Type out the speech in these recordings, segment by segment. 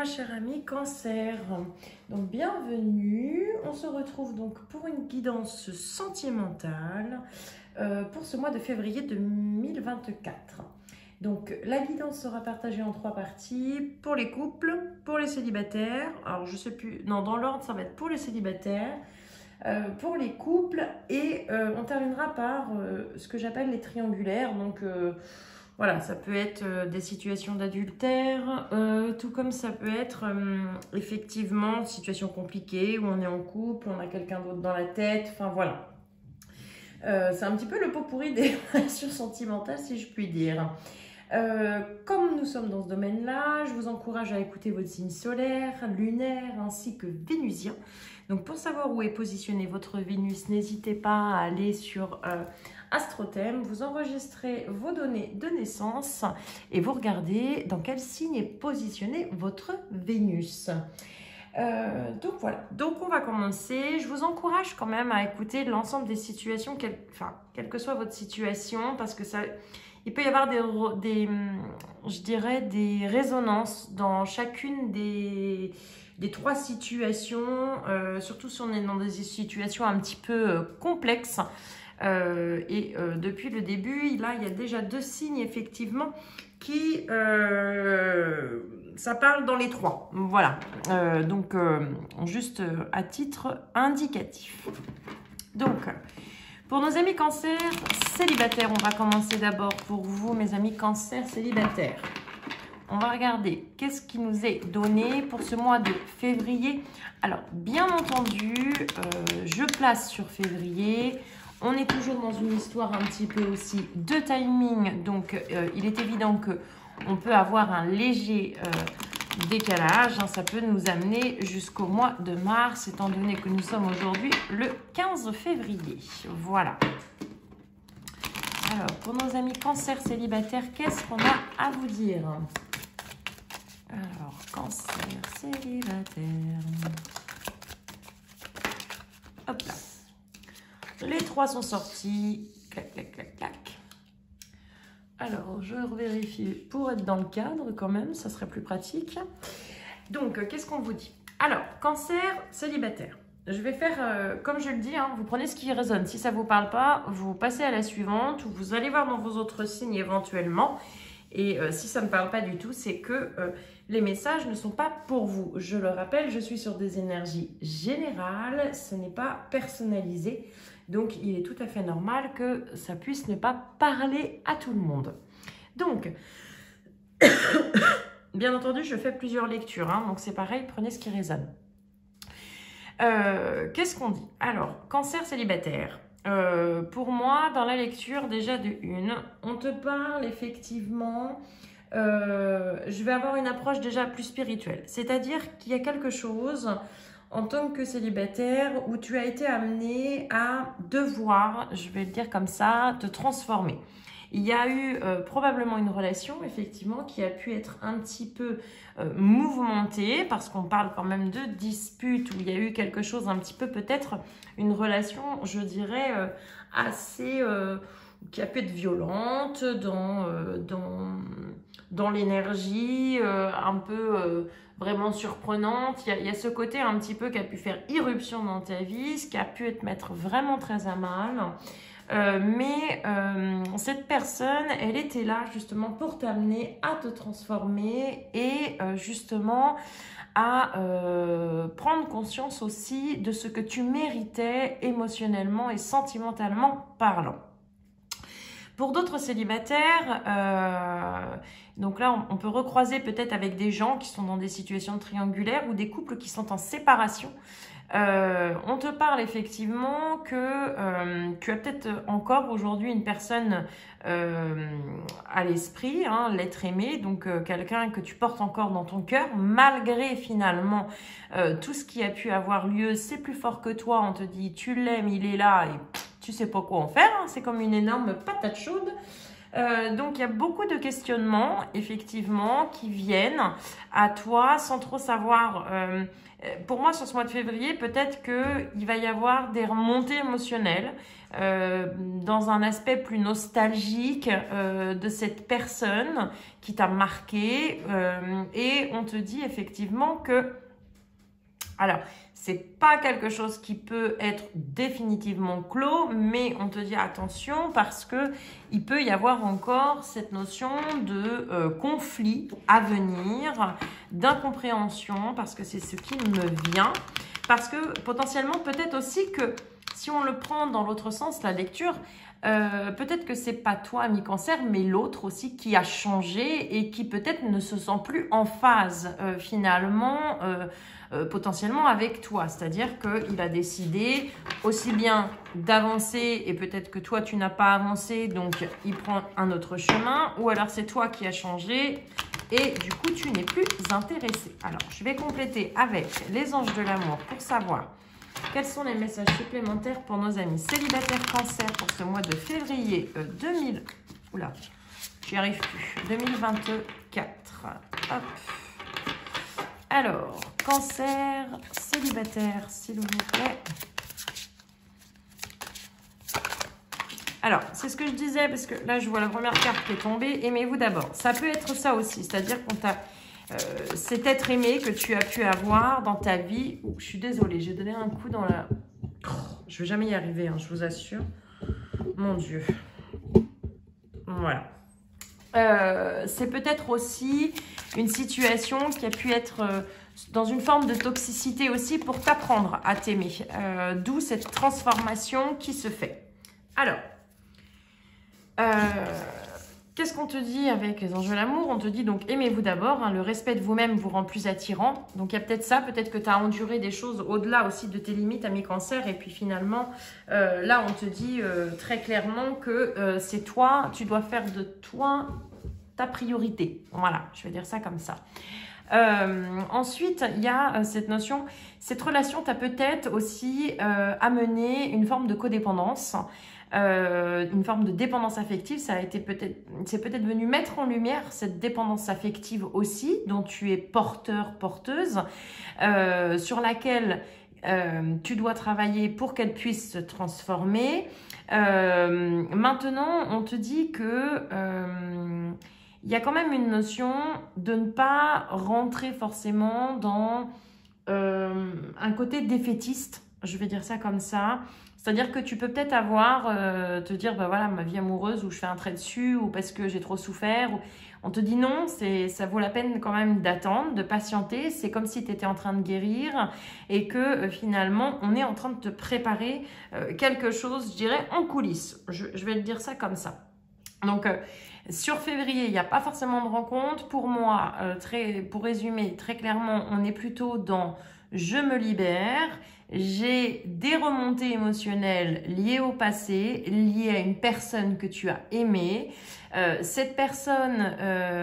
toi, cher ami Cancer. Donc, bienvenue. On se retrouve donc pour une guidance sentimentale pour ce mois de février 2024. Donc, la guidance sera partagée en 3 parties. Pour les couples, pour les célibataires. Alors, je sais plus. Non, dans l'ordre, ça va être pour les célibataires. Pour les couples et on terminera par ce que j'appelle les triangulaires. Donc, voilà, ça peut être des situations d'adultère, tout comme ça peut être effectivement une situation compliquée où on est en couple, on a quelqu'un d'autre dans la tête, enfin voilà. C'est un petit peu le pot pourri des relations sentimentales, si je puis dire. Comme nous sommes dans ce domaine-là, je vous encourage à écouter votre signe solaire, lunaire ainsi que vénusien. Donc pour savoir où est positionné votre Vénus, n'hésitez pas à aller sur Astrothème, vous enregistrez vos données de naissance et vous regardez dans quel signe est positionné votre Vénus. Donc voilà, donc on va commencer. Je vous encourage quand même à écouter l'ensemble des situations, quelle que soit votre situation, parce que ça... Il peut y avoir je dirais, des résonances dans chacune des 3 situations, surtout si on est dans des situations un petit peu complexes. Depuis le début, là, il y a déjà 2 signes, effectivement, qui... ça parle dans les 3. Voilà. Juste à titre indicatif. Donc... Pour nos amis Cancer célibataires, on va commencer d'abord pour vous, mes amis Cancer célibataires. On va regarder qu'est-ce qui nous est donné pour ce mois de février. Alors, bien entendu, je place sur février. On est toujours dans une histoire un petit peu aussi de timing. Donc, il est évident qu'on peut avoir un léger... décalage, hein, ça peut nous amener jusqu'au mois de mars, étant donné que nous sommes aujourd'hui le 15 février. Voilà. Alors, pour nos amis Cancer célibataires, qu'est-ce qu'on a à vous dire? Alors, Cancer célibataire. Hop là. Les 3 sont sortis. Clac, clac, clac, clac. Alors, je revérifie pour être dans le cadre quand même, ça serait plus pratique. Donc, qu'est-ce qu'on vous dit? Alors, Cancer célibataire. Je vais faire, comme je le dis, hein, vous prenez ce qui résonne. Si ça ne vous parle pas, vous passez à la suivante, ou vous allez voir dans vos autres signes éventuellement. Et si ça ne me parle pas du tout, c'est que les messages ne sont pas pour vous. Je le rappelle, je suis sur des énergies générales, ce n'est pas personnalisé. Donc, il est tout à fait normal que ça puisse ne pas parler à tout le monde. Donc, bien entendu, je fais plusieurs lectures. Hein, donc, c'est pareil, prenez ce qui résonne. Qu'est-ce qu'on dit? Alors, Cancer célibataire. Pour moi, dans la lecture, déjà de 1, on te parle effectivement... je vais avoir une approche déjà plus spirituelle. C'est-à-dire qu'il y a quelque chose... en tant que célibataire, où tu as été amené à devoir, je vais le dire comme ça, te transformer. Il y a eu probablement une relation, effectivement, qui a pu être un petit peu mouvementée, parce qu'on parle quand même de dispute, où il y a eu quelque chose un petit peu, peut-être, une relation, je dirais, assez... qui a pu être violente dans l'énergie, un peu vraiment surprenante. Il y a ce côté un petit peu qui a pu faire irruption dans ta vie, ce qui a pu te mettre vraiment très à mal. Mais cette personne, elle était là justement pour t'amener à te transformer et justement à prendre conscience aussi de ce que tu méritais émotionnellement et sentimentalement parlant. Pour d'autres célibataires, donc là, on peut recroiser peut-être avec des gens qui sont dans des situations triangulaires ou des couples qui sont en séparation. On te parle effectivement que tu as peut-être encore aujourd'hui une personne à l'esprit, hein, l'être aimé, donc quelqu'un que tu portes encore dans ton cœur, malgré finalement tout ce qui a pu avoir lieu, c'est plus fort que toi, on te dit tu l'aimes, il est là et tu sais pas quoi en faire, hein, c'est comme une énorme patate chaude. Donc, il y a beaucoup de questionnements, effectivement, qui viennent à toi sans trop savoir. Pour moi, sur ce mois de février, peut-être qu'il va y avoir des remontées émotionnelles dans un aspect plus nostalgique de cette personne qui t'a marqué. Et on te dit effectivement que... Alors, c'est pas quelque chose qui peut être définitivement clos, mais on te dit attention parce que il peut y avoir encore cette notion de conflit à venir, d'incompréhension, parce que c'est ce qui me vient. Parce que potentiellement, peut-être aussi que si on le prend dans l'autre sens, la lecture, peut-être que c'est pas toi, ami Cancer, mais l'autre aussi qui a changé et qui peut-être ne se sent plus en phase finalement potentiellement avec toi. C'est-à-dire qu'il a décidé aussi bien d'avancer et peut-être que toi tu n'as pas avancé, donc il prend un autre chemin, ou alors c'est toi qui as changé et du coup tu n'es plus intéressé. Alors je vais compléter avec les anges de l'amour pour savoir quels sont les messages supplémentaires pour nos amis célibataires Cancer pour ce mois de février 2000. Oula, j'y arrive plus. 2024. Hop. Alors, Cancer célibataire, s'il vous plaît. Alors, c'est ce que je disais, parce que là, je vois la première carte qui est tombée. Aimez-vous d'abord. Ça peut être ça aussi, c'est-à-dire qu'on t'a... cet être aimé que tu as pu avoir dans ta vie. Oh, je suis désolée, j'ai donné un coup dans la... Oh, je ne vais jamais y arriver, hein, je vous assure. Mon Dieu. Voilà. C'est peut-être aussi une situation qui a pu être dans une forme de toxicité aussi pour t'apprendre à t'aimer. D'où cette transformation qui se fait. Alors, qu'est-ce qu'on te dit avec les anges de l'amour? On te dit donc aimez-vous d'abord, hein, le respect de vous-même vous rend plus attirant. Donc il y a peut-être ça, peut-être que tu as enduré des choses au-delà aussi de tes limites, ami Cancer. Et puis finalement, là on te dit très clairement que c'est toi, tu dois faire de toi ta priorité. Voilà, je vais dire ça comme ça. Ensuite, il y a cette notion, cette relation t'a peut-être aussi amené une forme de codépendance. Une forme de dépendance affective, c'est peut-être venu mettre en lumière cette dépendance affective aussi, dont tu es porteur, porteuse, sur laquelle tu dois travailler pour qu'elle puisse se transformer. Maintenant, on te dit que il y a quand même une notion de ne pas rentrer forcément dans un côté défaitiste, je vais dire ça comme ça. C'est-à-dire que tu peux peut-être avoir, te dire, bah voilà, ma vie amoureuse, où je fais un trait dessus, ou parce que j'ai trop souffert. On te dit non, ça vaut la peine quand même d'attendre, de patienter. C'est comme si tu étais en train de guérir et que finalement, on est en train de te préparer quelque chose, je dirais, en coulisses. Je vais le dire ça comme ça. Donc, sur février, il n'y a pas forcément de rencontre. Pour moi, pour résumer très clairement, on est plutôt dans « je me libère ». J'ai des remontées émotionnelles liées au passé, liées à une personne que tu as aimée. Cette personne,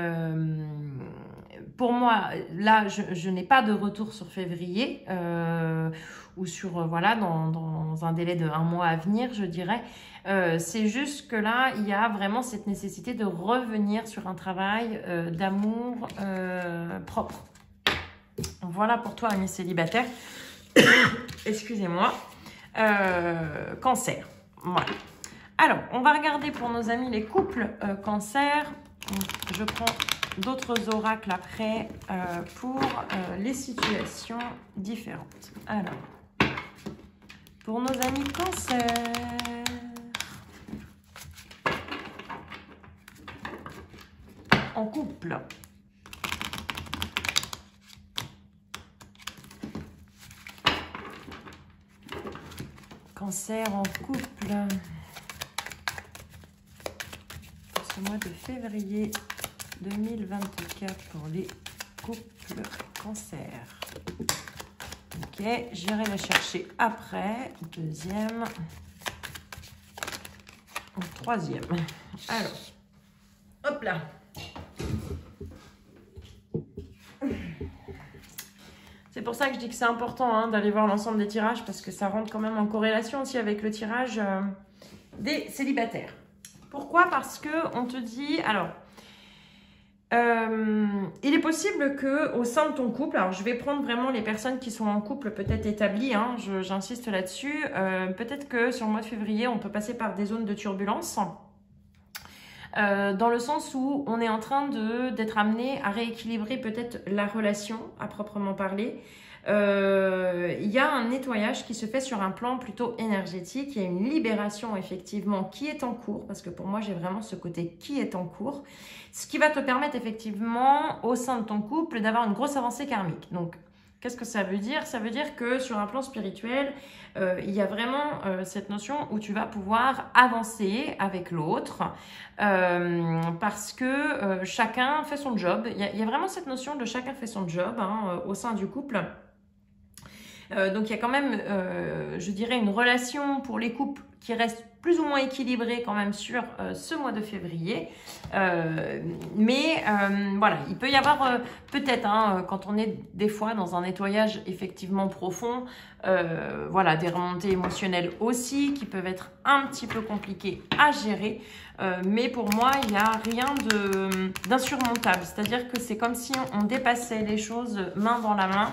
pour moi, là, je n'ai pas de retour sur février ou sur, voilà, dans un délai de 1 mois à venir, je dirais. C'est juste que là, il y a vraiment cette nécessité de revenir sur un travail d'amour propre. Voilà pour toi, ami célibataire. Excusez-moi. Cancer. Voilà. Alors, on va regarder pour nos amis les couples Cancer. Je prends d'autres oracles après pour les situations différentes. Alors, pour nos amis Cancer. En couple. Cancer en couple pour ce mois de février 2024 pour les couples Cancer. Ok, j'irai la chercher après. Deuxième. Troisième. Alors, hop là. C'est pour ça que je dis que c'est important d'aller voir l'ensemble des tirages parce que ça rentre quand même en corrélation aussi avec le tirage des célibataires. Pourquoi? Parce que on te dit, alors, il est possible que au sein de ton couple, alors je vais prendre vraiment les personnes qui sont en couple peut-être établies, hein, j'insiste là-dessus, peut-être que sur le mois de février, on peut passer par des zones de turbulence. Dans le sens où on est en train d'être amené à rééquilibrer peut-être la relation à proprement parler. Il y a un nettoyage qui se fait sur un plan plutôt énergétique. Il y a une libération effectivement qui est en cours, parce que pour moi j'ai vraiment ce côté qui est en cours, ce qui va te permettre effectivement au sein de ton couple d'avoir une grosse avancée karmique. Donc qu'est-ce que ça veut dire? Ça veut dire que sur un plan spirituel, il y a vraiment cette notion où tu vas pouvoir avancer avec l'autre parce que chacun fait son job. Il y a vraiment cette notion de chacun fait son job hein, au sein du couple. Donc il y a quand même, je dirais, une relation pour les couples qui reste plus ou moins équilibrée quand même sur ce mois de février. Mais voilà, il peut y avoir peut-être, hein, quand on est des fois dans un nettoyage effectivement profond, voilà, des remontées émotionnelles aussi qui peuvent être un petit peu compliquées à gérer. Mais pour moi, il n'y a rien d'insurmontable. C'est-à-dire que c'est comme si on dépassait les choses main dans la main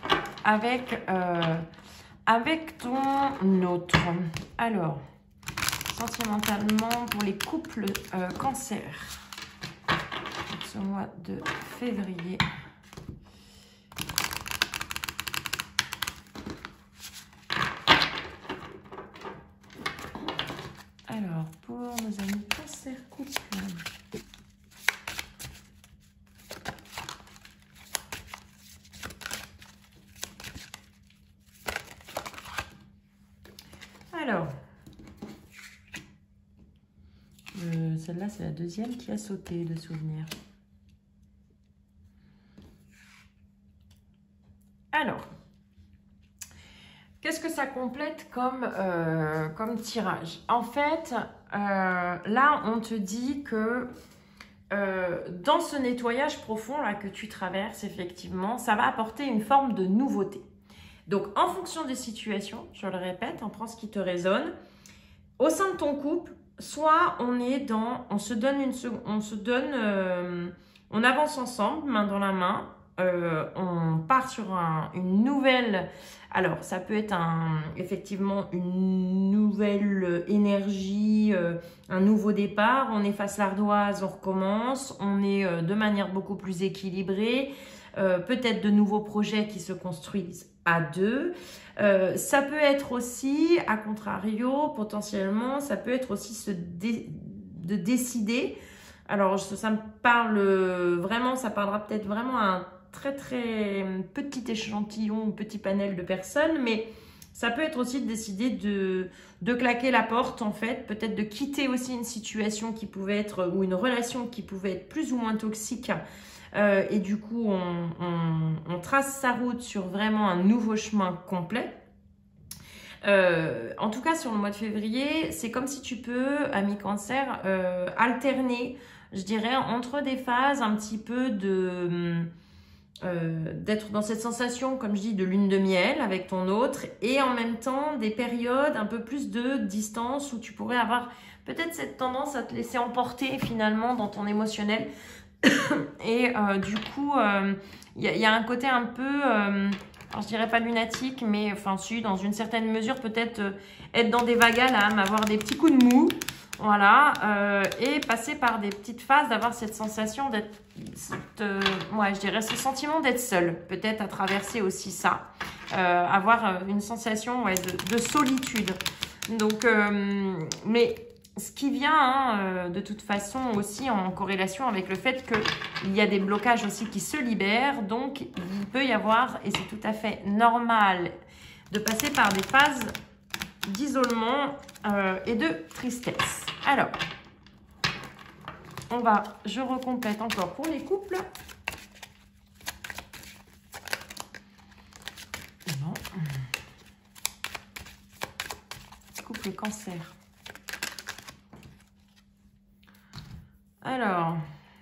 avec ton autre. Alors, sentimentalement pour les couples cancer, ce mois de février. Alors, pour nos amis cancer couple. Alors, celle-là, c'est la deuxième qui a sauté de souvenir. Alors, qu'est-ce que ça complète comme tirage? En fait, là, on te dit que dans ce nettoyage profond là, que tu traverses, effectivement, ça va apporter une forme de nouveauté. Donc, en fonction des situations, je le répète, on prend ce qui te résonne. Au sein de ton couple, soit on se donne, on avance ensemble, main dans la main, on part sur une nouvelle, alors ça peut être effectivement une nouvelle énergie, un nouveau départ, on efface l'ardoise, on recommence, on est de manière beaucoup plus équilibrée, peut-être de nouveaux projets qui se construisent à deux. Ça peut être aussi, à contrario, potentiellement, ça peut être aussi de décider. Alors, ça me parle vraiment, ça parlera peut-être vraiment à un très très petit échantillon, petit panel de personnes, mais ça peut être aussi de décider de claquer la porte, en fait, peut-être de quitter aussi une situation qui pouvait être, ou une relation qui pouvait être plus ou moins toxique. Et du coup, on trace sa route sur vraiment un nouveau chemin complet. En tout cas, sur le mois de février, c'est comme si tu peux, ami cancer, alterner, je dirais, entre des phases un petit peu d'être dans cette sensation, comme je dis, de lune de miel avec ton autre, et en même temps des périodes un peu plus de distance où tu pourrais avoir peut-être cette tendance à te laisser emporter finalement dans ton émotionnel. Et du coup, il y a un côté un peu, alors je dirais pas lunatique, mais enfin si, dans une certaine mesure, peut-être être dans des vagues à l'âme, avoir des petits coups de mou, voilà, et passer par des petites phases, d'avoir cette sensation d'être, ouais, je dirais ce sentiment d'être seul, peut-être à traverser aussi ça, avoir une sensation ouais, de solitude. Donc, mais ce qui vient de toute façon aussi en corrélation avec le fait qu'il y a des blocages aussi qui se libèrent. Donc, il peut y avoir, et c'est tout à fait normal, de passer par des phases d'isolement et de tristesse. Alors, je recomplète encore pour les couples. Non. Couple cancer. Alors,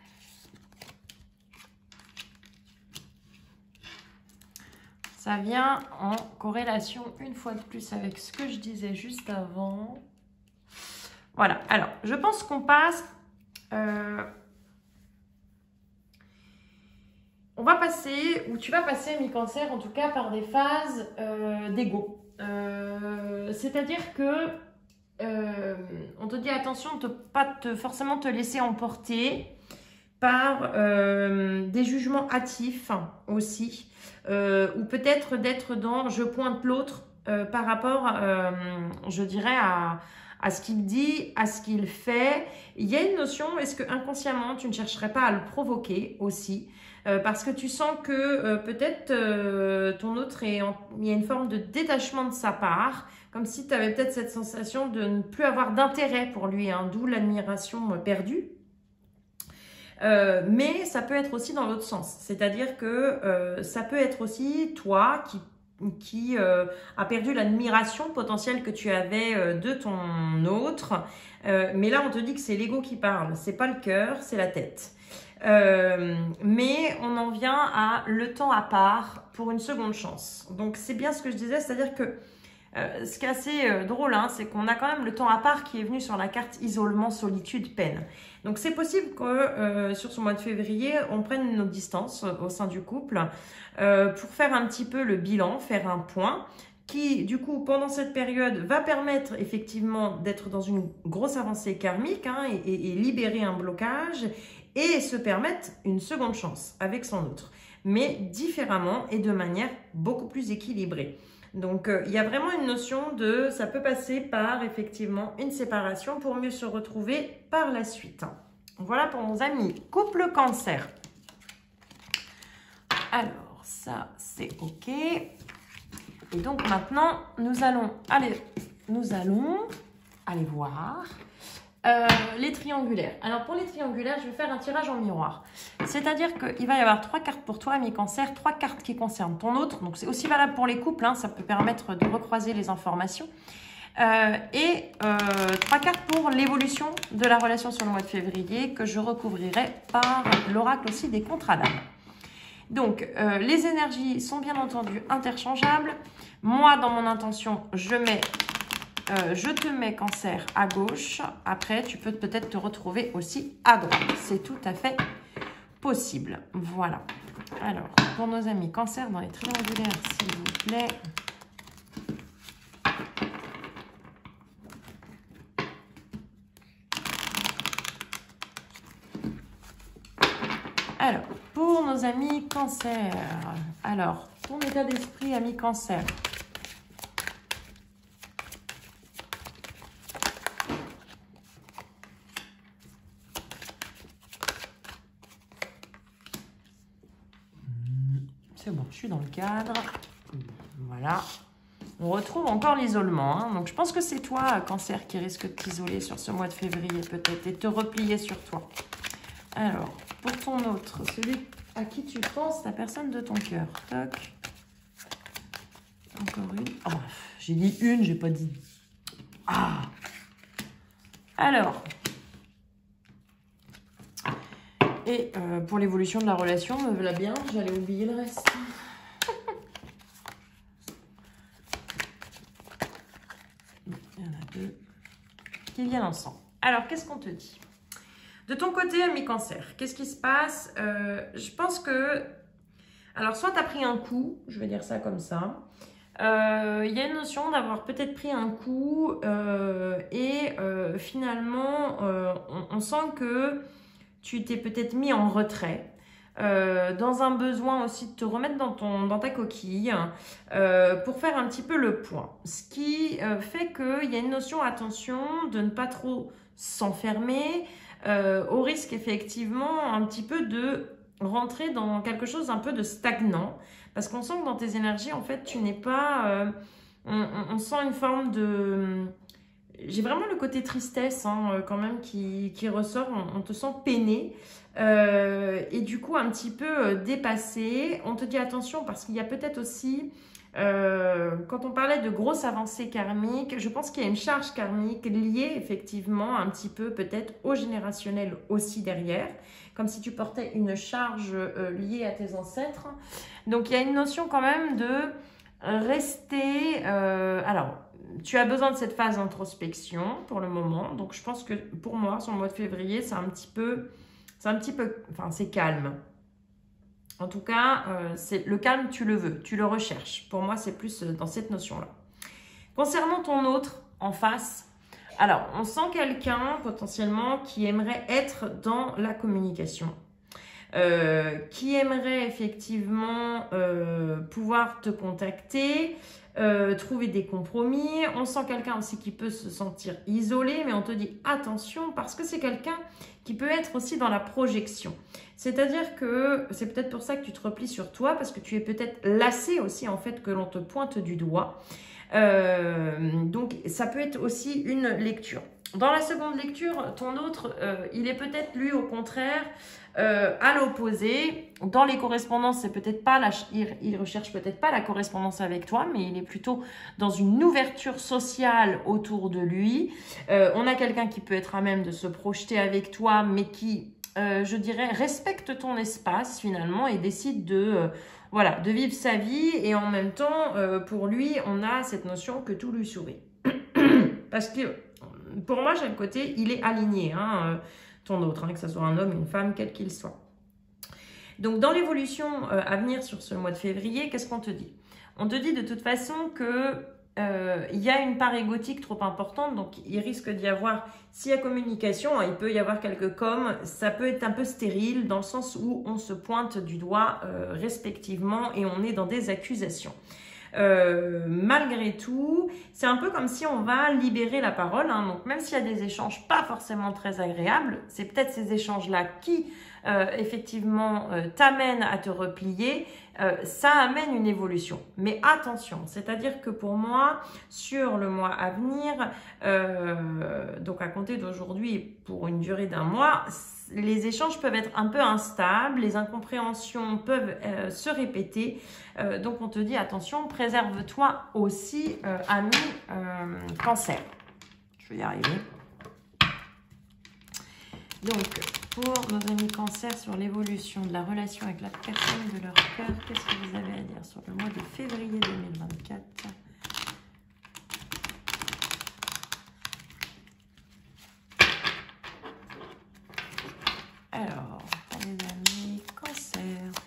ça vient en corrélation une fois de plus avec ce que je disais juste avant. Voilà, alors, je pense qu'on passe... on va passer, ou tu vas passer, mi-cancer, en tout cas, par des phases d'ego. C'est-à-dire que on te dit attention de pas forcément te laisser emporter par des jugements hâtifs aussi, ou peut-être d'être dans je pointe l'autre par rapport, je dirais, à ce qu'il dit, à ce qu'il fait. Il y a une notion, est-ce que inconsciemment tu ne chercherais pas à le provoquer aussi, parce que tu sens que peut-être ton autre il y a une forme de détachement de sa part, comme si tu avais peut-être cette sensation de ne plus avoir d'intérêt pour lui, hein, d'où l'admiration perdue. Mais ça peut être aussi dans l'autre sens, c'est-à-dire que ça peut être aussi toi qui a perdu l'admiration potentielle que tu avais de ton autre, mais là on te dit que c'est l'ego qui parle, c'est pas le cœur, c'est la tête. Mais on en vient à le temps à part pour une seconde chance. Donc c'est bien ce que je disais, c'est-à-dire que ce qui est assez drôle, hein, c'est qu'on a quand même le temps à part qui est venu sur la carte isolement, solitude, peine. Donc c'est possible que sur ce mois de février, on prenne nos distances au sein du couple pour faire un petit peu le bilan, faire un point qui, du coup, pendant cette période, va permettre effectivement d'être dans une grosse avancée karmique, hein, et libérer un blocage et se permettre une seconde chance avec son autre, mais différemment et de manière beaucoup plus équilibrée. Donc, il y a vraiment une notion de, ça peut passer par effectivement une séparation pour mieux se retrouver par la suite. Voilà pour nos amis couple cancer. Alors, ça, c'est OK. Et donc, maintenant, nous allons aller voir les triangulaires. Alors, pour les triangulaires, je vais faire un tirage en miroir. C'est-à-dire qu'il va y avoir 3 cartes pour toi, ami cancer, 3 cartes qui concernent ton autre. Donc, c'est aussi valable pour les couples, hein, ça peut permettre de recroiser les informations. Et 3 cartes pour l'évolution de la relation sur le mois de février que je recouvrirai par l'oracle aussi des contrats d'âme. Donc, les énergies sont bien entendu interchangeables. Moi, dans mon intention, je te mets cancer à gauche. Après, tu peux peut-être te retrouver aussi à droite. C'est tout à fait possible. Voilà. Alors, pour nos amis cancer dans les triangulaires, s'il vous plaît. Alors, pour nos amis cancer. Alors, ton état d'esprit, ami cancer. C'est bon, je suis dans le cadre. Voilà. On retrouve encore l'isolement, hein. Donc, je pense que c'est toi, cancer, qui risque de t'isoler sur ce mois de février, peut-être, et te replier sur toi. Alors, pour ton autre, celui à qui tu penses, la personne de ton cœur. Toc. Encore une. Oh, j'ai dit une, j'ai pas dit... Ah. Alors. Et pour l'évolution de la relation, me voilà bien, j'allais oublier le reste. Il y en a 2 qui viennent ensemble. Alors, qu'est-ce qu'on te dit? De ton côté, ami cancer, qu'est-ce qui se passe? Je pense que... Alors, soit tu as pris un coup, je vais dire ça comme ça. Il y a une notion d'avoir peut-être pris un coup et finalement, on sent que tu t'es peut-être mis en retrait. Dans un besoin aussi de te remettre dans ta coquille pour faire un petit peu le point. Ce qui fait qu'il y a une notion, attention, de ne pas trop s'enfermer, au risque effectivement un petit peu de rentrer dans quelque chose un peu de stagnant, parce qu'on sent que dans tes énergies, en fait, tu n'es pas... on sent une forme de... J'ai vraiment le côté tristesse, hein, quand même qui ressort, on te sent peiné et du coup un petit peu dépassé. On te dit attention parce qu'il y a peut-être aussi... quand on parlait de grosses avancées karmiques, je pense qu'il y a une charge karmique liée effectivement un petit peu peut-être au générationnel aussi derrière, comme si tu portais une charge liée à tes ancêtres. Donc il y a une notion quand même de rester... alors, tu as besoin de cette phase d'introspection pour le moment. Donc, je pense que pour moi, sur le mois de février, c'est un petit peu, enfin, c'est calme. En tout cas, le calme, tu le veux, tu le recherches. Pour moi, c'est plus dans cette notion-là. Concernant ton autre en face, alors, on sent quelqu'un potentiellement qui aimerait être dans la communication. Qui aimerait effectivement pouvoir te contacter, trouver des compromis. On sent quelqu'un aussi qui peut se sentir isolé, mais on te dit attention parce que c'est quelqu'un qui peut être aussi dans la projection. C'est-à-dire que c'est peut-être pour ça que tu te replies sur toi parce que tu es peut-être lassé aussi en fait que l'on te pointe du doigt. Donc, ça peut être aussi une lecture. Dans la seconde lecture, ton autre, il est peut-être lui au contraire à l'opposé. Dans les correspondances, c'est peut-être pas il recherche peut-être pas la correspondance avec toi, mais il est plutôt dans une ouverture sociale autour de lui. On a quelqu'un qui peut être à même de se projeter avec toi, mais qui, je dirais, respecte ton espace finalement et décide de voilà, de vivre sa vie et en même temps, pour lui, on a cette notion que tout lui sourit. Parce que pour moi, j'ai le côté, il est aligné, hein, ton autre, hein, que ce soit un homme, une femme, quel qu'il soit. Donc, dans l'évolution à venir sur ce mois de février, qu'est-ce qu'on te dit? On te dit de toute façon que il y a une part égotique trop importante, donc il risque d'y avoir, s'il y a communication, hein, il peut y avoir quelques coms, ça peut être un peu stérile dans le sens où on se pointe du doigt respectivement et on est dans des accusations. Malgré tout, c'est un peu comme si on va libérer la parole, hein, donc même s'il y a des échanges pas forcément très agréables, c'est peut-être ces échanges-là qui effectivement t'amènent à te replier, ça amène une évolution. Mais attention, c'est-à-dire que pour moi, sur le mois à venir, donc à compter d'aujourd'hui pour une durée d'un mois, les échanges peuvent être un peu instables, les incompréhensions peuvent se répéter. Donc on te dit attention, préserve-toi aussi, ami Cancer. Je vais y arriver. Donc, pour nos amis Cancer, sur l'évolution de la relation avec la personne de leur cœur, qu'est-ce que vous avez à dire sur le mois de février 2024 ? Alors, pour les amis Cancer.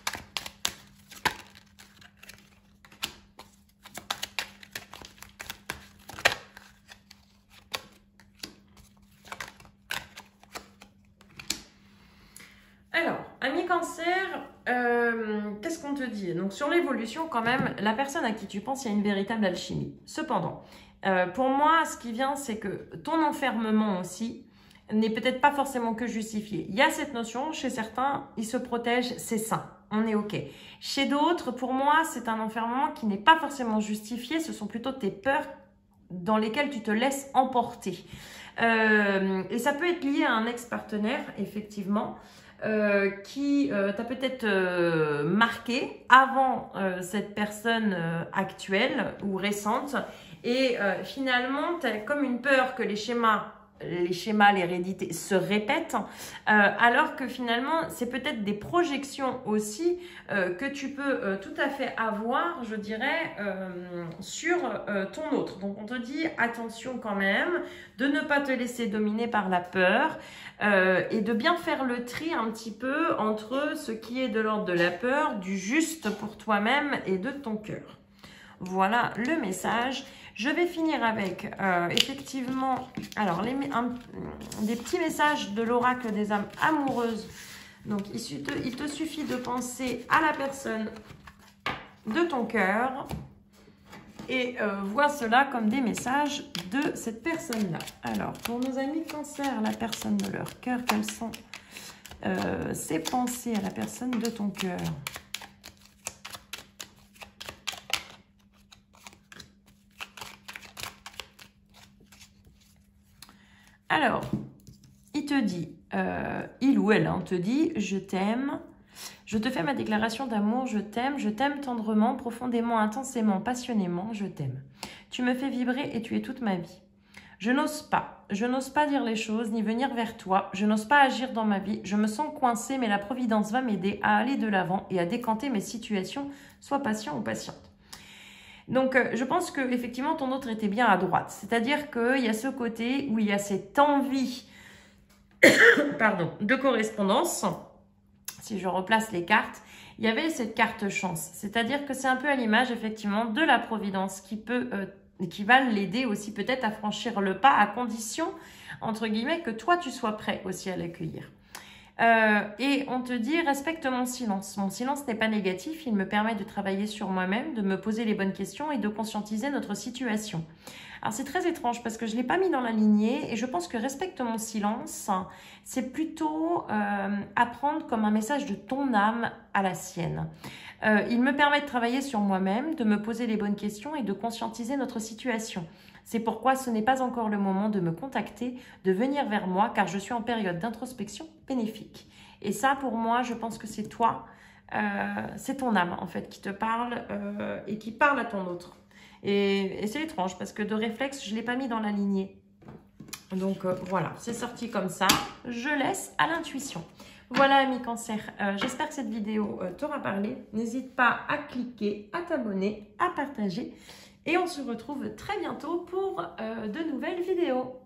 Alors, ami Cancer, qu'est-ce qu'on te dit? Donc, sur l'évolution, quand même, la personne à qui tu penses, il y a une véritable alchimie. Cependant, pour moi, ce qui vient, c'est que ton enfermement aussi n'est peut-être pas forcément que justifié. Il y a cette notion, chez certains, ils se protègent, c'est sain, on est OK. Chez d'autres, pour moi, c'est un enfermement qui n'est pas forcément justifié, ce sont plutôt tes peurs dans lesquelles tu te laisses emporter. Et ça peut être lié à un ex-partenaire, effectivement, qui t'a peut-être marqué avant cette personne actuelle ou récente. Et finalement, tu as comme une peur que les schémas, l'hérédité se répètent, alors que finalement, c'est peut-être des projections aussi que tu peux tout à fait avoir, je dirais, sur ton autre. Donc, on te dit attention quand même de ne pas te laisser dominer par la peur et de bien faire le tri un petit peu entre ce qui est de l'ordre de la peur, du juste pour toi-même et de ton cœur. Voilà le message. Je vais finir avec, effectivement, alors des petits messages de l'oracle des âmes amoureuses. Donc, il te suffit de penser à la personne de ton cœur et vois cela comme des messages de cette personne-là. Alors, pour nos amis Cancer, la personne de leur cœur, quelles sont ces pensées à la personne de ton cœur ? Alors, il te dit, il ou elle te dit, je t'aime, je te fais ma déclaration d'amour, je t'aime tendrement, profondément, intensément, passionnément, je t'aime. Tu me fais vibrer et tu es toute ma vie. Je n'ose pas dire les choses ni venir vers toi, je n'ose pas agir dans ma vie, je me sens coincée, mais la Providence va m'aider à aller de l'avant et à décanter mes situations, sois patient ou patiente. Donc, je pense que effectivement ton autre était bien à droite. C'est-à-dire qu'il y a ce côté où il y a cette envie pardon, de correspondance. Si je replace les cartes, il y avait cette carte chance. C'est-à-dire que c'est un peu à l'image, effectivement, de la providence qui va l'aider aussi peut-être à franchir le pas à condition, entre guillemets, que toi, tu sois prêt aussi à l'accueillir. Et on te dit, respecte mon silence. Mon silence n'est pas négatif, il me permet de travailler sur moi-même, de me poser les bonnes questions et de conscientiser notre situation. Alors c'est très étrange parce que je ne l'ai pas mis dans la lignée et je pense que respecte mon silence, c'est plutôt apprendre comme un message de ton âme à la sienne. Il me permet de travailler sur moi-même, de me poser les bonnes questions et de conscientiser notre situation. C'est pourquoi ce n'est pas encore le moment de me contacter, de venir vers moi, car je suis en période d'introspection bénéfique. Et ça, pour moi, je pense que c'est toi, c'est ton âme, en fait, qui te parle et qui parle à ton autre. Et c'est étrange, parce que de réflexe, je ne l'ai pas mis dans la lignée. Donc, voilà, c'est sorti comme ça. Je laisse à l'intuition. Voilà, amis Cancer, j'espère que cette vidéo t'aura parlé. N'hésite pas à cliquer, à t'abonner, à partager. Et on se retrouve très bientôt pour de nouvelles vidéos.